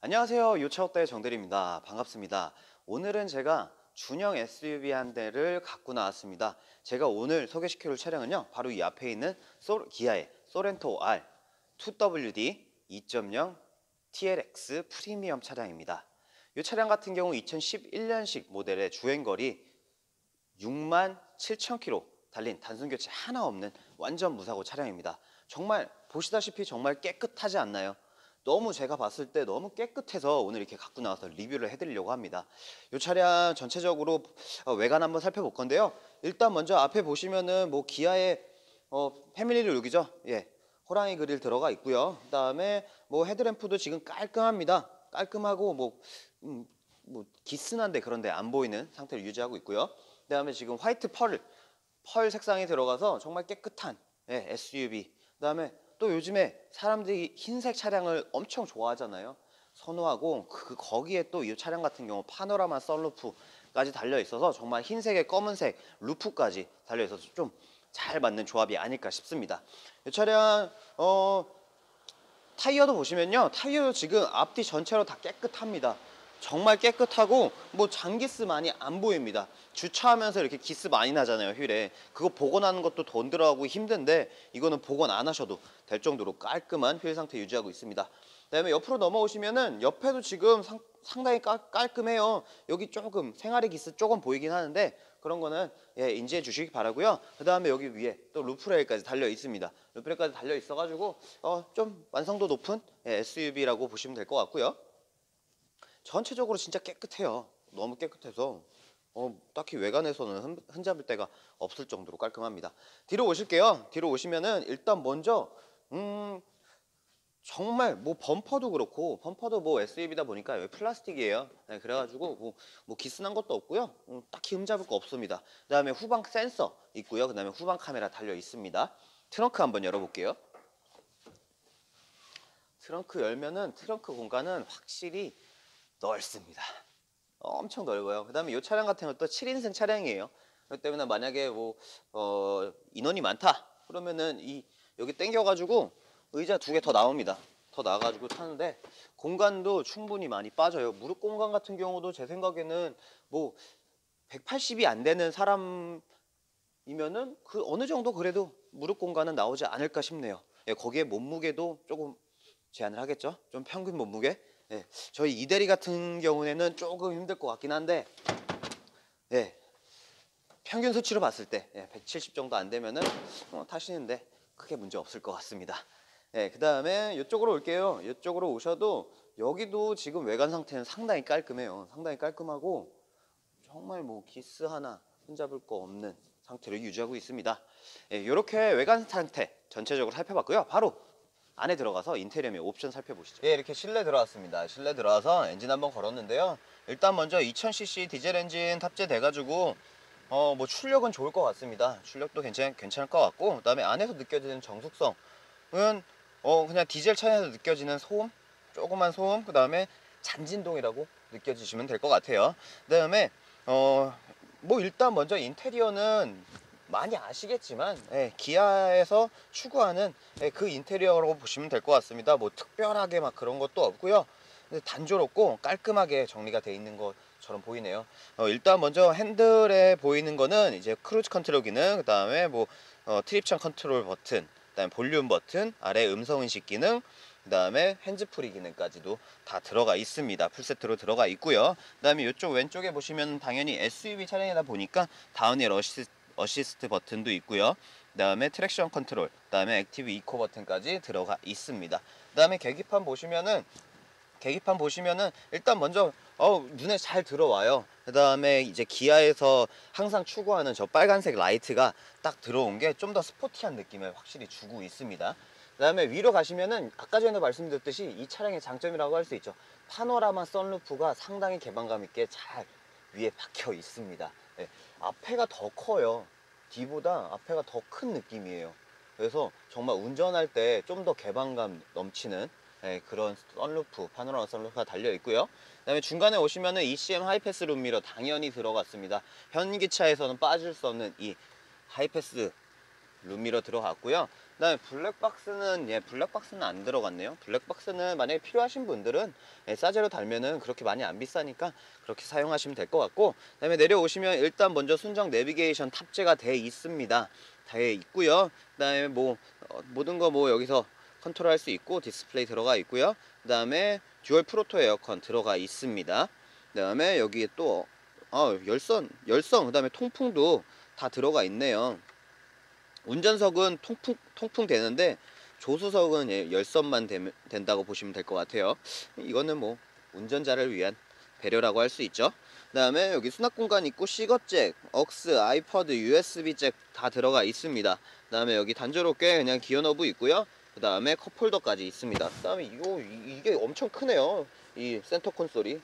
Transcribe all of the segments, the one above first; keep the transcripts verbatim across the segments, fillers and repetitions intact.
안녕하세요. 요차오따의 정대리입니다. 반갑습니다. 오늘은 제가 준형 에스유브이 한 대를 갖고 나왔습니다. 제가 오늘 소개시켜줄 차량은요, 바로 이 앞에 있는 소, 기아의 소렌토 R 투 더블유 디 이 점 영 티엘엑스 프리미엄 차량입니다. 이 차량 같은 경우 이천십일 년식 모델의 주행거리 육만 칠천 킬로미터 달린 단순 교체 하나 없는 완전 무사고 차량입니다. 정말 보시다시피 정말 깨끗하지 않나요? 너무 제가 봤을 때 너무 깨끗해서 오늘 이렇게 갖고 나와서 리뷰를 해드리려고 합니다. 이 차량 전체적으로 외관 한번 살펴볼 건데요. 일단 먼저 앞에 보시면은 뭐 기아의 어, 패밀리 룩이죠. 예, 호랑이 그릴 들어가 있고요. 그 다음에 뭐 헤드램프도 지금 깔끔합니다. 깔끔하고 뭐, 음, 뭐 기스난데 그런데 안 보이는 상태를 유지하고 있고요. 그 다음에 지금 화이트 펄, 펄 색상이 들어가서 정말 깨끗한 예, 에스유브이. 그 다음에 또 요즘에 사람들이 흰색 차량을 엄청 좋아하잖아요. 선호하고 그 거기에 또 이 차량 같은 경우 파노라마 썬루프까지 달려 있어서 정말 흰색에 검은색 루프까지 달려 있어서 좀 잘 맞는 조합이 아닐까 싶습니다. 이 차량 어 타이어도 보시면요, 타이어 지금 앞뒤 전체로 다 깨끗합니다. 정말 깨끗하고 뭐 장기스 많이 안 보입니다. 주차하면서 이렇게 기스 많이 나잖아요, 휠에. 그거 복원하는 것도 돈 들어가고 힘든데 이거는 복원 안 하셔도 될 정도로 깔끔한 휠 상태 유지하고 있습니다. 그다음에 옆으로 넘어오시면은 옆에도 지금 상, 상당히 깔, 깔끔해요. 여기 조금 생활의 기스 조금 보이긴 하는데 그런 거는 예, 인지해 주시기 바라고요. 그 다음에 여기 위에 또 루프레일까지 달려 있습니다. 루프레일까지 달려 있어가지고 어, 좀 완성도 높은 예, 에스유브이라고 보시면 될 것 같고요. 전체적으로 진짜 깨끗해요. 너무 깨끗해서 어, 딱히 외관에서는 흠, 흠잡을 데가 없을 정도로 깔끔합니다. 뒤로 오실게요. 뒤로 오시면은 일단 먼저 음 정말 뭐 범퍼도 그렇고, 범퍼도 뭐 에스유브이다 보니까 여기 플라스틱이에요. 네, 그래가지고 뭐, 뭐 기스난 것도 없고요. 음, 딱히 흠잡을 거 없습니다. 그 다음에 후방 센서 있고요. 그 다음에 후방 카메라 달려 있습니다. 트렁크 한번 열어볼게요. 트렁크 열면은 트렁크 공간은 확실히 넓습니다. 엄청 넓어요. 그 다음에 이 차량 같은 것도 칠 인승 차량이에요. 그렇기 때문에 만약에 뭐 어, 인원이 많다 그러면은 이 여기 당겨가지고 의자 두 개 더 나옵니다. 더 나가지고 타는데 공간도 충분히 많이 빠져요. 무릎 공간 같은 경우도 제 생각에는 뭐 백팔십이 안 되는 사람이면은 그 어느 정도 그래도 무릎 공간은 나오지 않을까 싶네요. 예, 거기에 몸무게도 조금 제한을 하겠죠. 좀 평균 몸무게. 예, 저희 이대리 같은 경우에는 조금 힘들 것 같긴 한데, 예, 평균 수치로 봤을 때 예, 백칠십 정도 안 되면은 어, 타시는데 크게 문제 없을 것 같습니다. 예, 그 다음에 이쪽으로 올게요. 이쪽으로 오셔도 여기도 지금 외관 상태는 상당히 깔끔해요. 상당히 깔끔하고 정말 뭐 기스 하나 흠잡을 거 없는 상태를 유지하고 있습니다. 예, 이렇게 외관 상태 전체적으로 살펴봤고요. 바로 안에 들어가서 인테리어 및 옵션 살펴보시죠. 예, 이렇게 실내 들어왔습니다. 실내 들어와서 엔진 한번 걸었는데요. 일단 먼저 이천 씨씨 디젤 엔진 탑재돼가지고 어 뭐 출력은 좋을 것 같습니다. 출력도 괜찮, 괜찮을 것 같고, 그 다음에 안에서 느껴지는 정숙성은 어 그냥 디젤 차량에서 느껴지는 소음, 조그만 소음, 그 다음에 잔진동이라고 느껴지시면 될 것 같아요. 그 다음에 어 뭐 일단 먼저 인테리어는 많이 아시겠지만 예, 기아에서 추구하는 예, 그 인테리어라고 보시면 될 것 같습니다. 뭐 특별하게 막 그런 것도 없고요. 단조롭고 깔끔하게 정리가 돼 있는 것처럼 보이네요. 어, 일단 먼저 핸들에 보이는 거는 이제 크루즈 컨트롤 기능, 그 다음에 뭐 어, 트립션 컨트롤 버튼, 그 다음에 볼륨 버튼, 아래 음성 인식 기능, 그 다음에 핸즈프리 기능까지도 다 들어가 있습니다. 풀세트로 들어가 있고요. 그 다음에 이쪽 왼쪽에 보시면 당연히 에스유브이 차량이다 보니까 다운힐 어시스트, 어시스트 버튼도 있고요. 그 다음에 트랙션 컨트롤, 그 다음에 액티브 이코 버튼까지 들어가 있습니다. 그 다음에 계기판 보시면은 계기판 보시면은 일단 먼저 어, 눈에 잘 들어와요. 그 다음에 이제 기아에서 항상 추구하는 저 빨간색 라이트가 딱 들어온 게 좀 더 스포티한 느낌을 확실히 주고 있습니다. 그 다음에 위로 가시면은 아까 전에 말씀드렸듯이 이 차량의 장점이라고 할 수 있죠. 파노라마 선루프가 상당히 개방감 있게 잘 위에 박혀 있습니다. 네, 앞에가 더 커요. 뒤보다 앞에가 더 큰 느낌이에요. 그래서 정말 운전할 때 좀 더 개방감 넘치는 네, 그런 선루프, 파노라마 선루프가 달려 있고요. 그 다음에 중간에 오시면은 이씨엠 하이패스 룸미러 당연히 들어갔습니다. 현기차에서는 빠질 수 없는 이 하이패스 룸미러 들어갔고요. 그다음에 블랙박스는 예 블랙박스는 안 들어갔네요. 블랙박스는 만약에 필요하신 분들은 예, 싸제로 달면은 그렇게 많이 안 비싸니까 그렇게 사용하시면 될 것 같고, 그다음에 내려오시면 일단 먼저 순정 내비게이션 탑재가 돼 있습니다. 돼 있고요. 그다음에 뭐 어, 모든 거 뭐 여기서 컨트롤할 수 있고 디스플레이 들어가 있고요. 그다음에 듀얼 프로토 에어컨 들어가 있습니다. 그다음에 여기에 또 어, 열선 열선 그다음에 통풍도 다 들어가 있네요. 운전석은 통풍, 통풍 되는데 조수석은 예, 열선만 되, 된다고 보시면 될 것 같아요. 이거는 뭐 운전자를 위한 배려라고 할 수 있죠. 그 다음에 여기 수납 공간 있고 시거잭, 억스, 아이퍼드, 유에스비 잭 다 들어가 있습니다. 그 다음에 여기 단조롭게 그냥 기어너브 있고요. 그 다음에 컵홀더까지 있습니다. 그 다음에 이거 이게 엄청 크네요. 이 센터 콘솔이.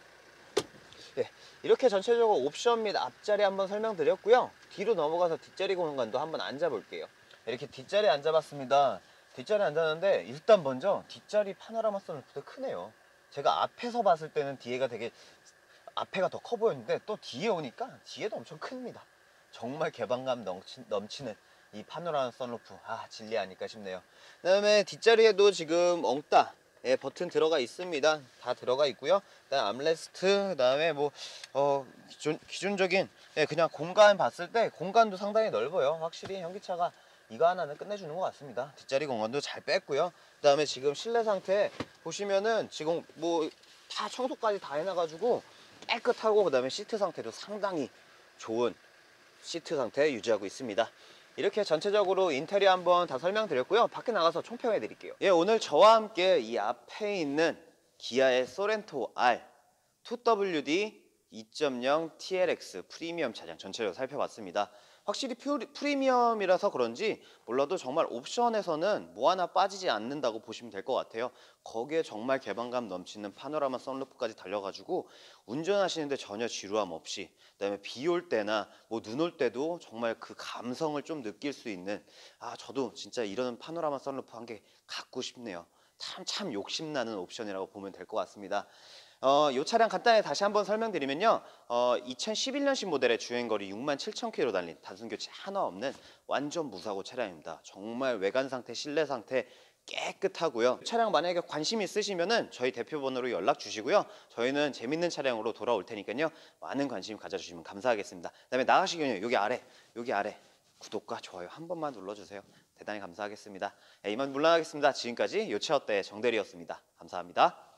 네, 이렇게 전체적으로 옵션 및 앞자리 한번 설명드렸고요. 뒤로 넘어가서 뒷자리 공간도 한번 앉아볼게요. 이렇게 뒷자리에 앉아봤습니다. 뒷자리에 앉았는데 일단 먼저 뒷자리 파노라마 선루프도 크네요. 제가 앞에서 봤을 때는 뒤에가 되게 앞에가 더 커 보였는데 또 뒤에 오니까 뒤에도 엄청 큽니다. 정말 개방감 넘치, 넘치는 이 파노라마 선루프, 아 진리아닐까 싶네요. 그 다음에 뒷자리에도 지금 엉따 예, 버튼 들어가 있습니다. 다 들어가 있고요. 그다음 암레스트, 그다음에 뭐 어, 기존 기준적인 예, 그냥 공간 봤을 때 공간도 상당히 넓어요. 확실히 현기차가 이거 하나는 끝내주는 것 같습니다. 뒷자리 공간도 잘 뺐고요. 그다음에 지금 실내 상태 보시면은 지금 뭐 다 청소까지 다 해놔가지고 깨끗하고, 그다음에 시트 상태도 상당히 좋은 시트 상태 유지하고 있습니다. 이렇게 전체적으로 인테리어 한번 다 설명드렸고요. 밖에 나가서 총평해 드릴게요. 예, 오늘 저와 함께 이 앞에 있는 기아의 소렌토 R 투 더블유 디 이 점 영 티 엘 엑스 프리미엄 차량 전체적으로 살펴봤습니다. 확실히 프리미엄이라서 그런지 몰라도 정말 옵션에서는 뭐 하나 빠지지 않는다고 보시면 될 것 같아요. 거기에 정말 개방감 넘치는 파노라마 선루프까지 달려가지고 운전하시는데 전혀 지루함 없이, 그다음에 비 올 때나 뭐 눈 올 때도 정말 그 감성을 좀 느낄 수 있는, 아 저도 진짜 이런 파노라마 선루프 한 개 갖고 싶네요. 참 참 욕심나는 옵션이라고 보면 될 것 같습니다. 어, 이 차량 간단히 다시 한번 설명드리면요, 어, 이천십일 년식 모델의 주행거리 육만 칠천 킬로미터 달린 단순 교체 하나 없는 완전 무사고 차량입니다. 정말 외관 상태, 실내 상태 깨끗하고요. 차량 만약에 관심 있으시면은 저희 대표번호로 연락 주시고요. 저희는 재밌는 차량으로 돌아올 테니까요. 많은 관심 가져주시면 감사하겠습니다. 그다음에 나가시기 전에 여기 아래, 여기 아래 구독과 좋아요 한 번만 눌러주세요. 대단히 감사하겠습니다. 네, 이만 물러나겠습니다. 지금까지 요체어때 정대리였습니다. 감사합니다.